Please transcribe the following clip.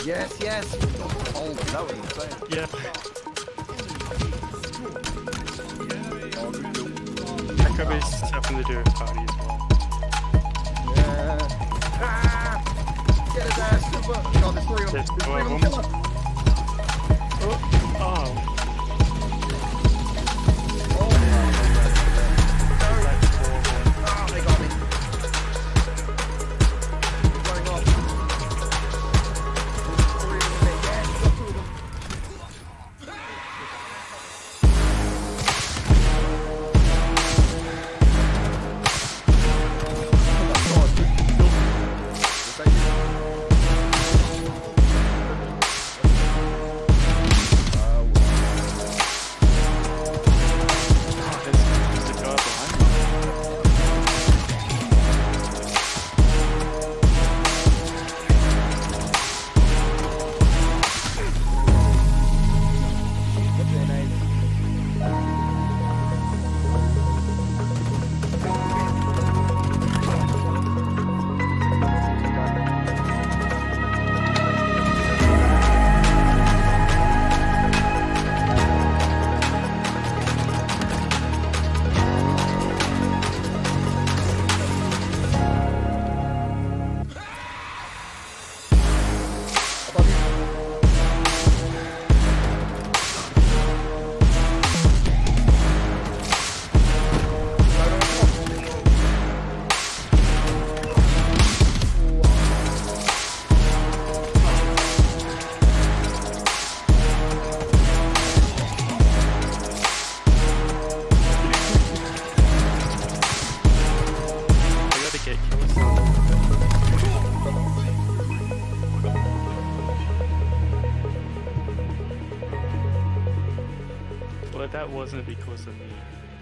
Yes, yes. Oh, that was insane. Yeah. Oh, good kill. Echo base is having to do a party as well. Yeah. Ah! Get his ass, super. God, there's three of them. There's There's two three of of them. them. Kill him. Oh. Oh, they got me. He's running off. There's three of them there. Yeah, he's got two of them. Oh my God, good kill. Thank you. Well, that wasn't because of me.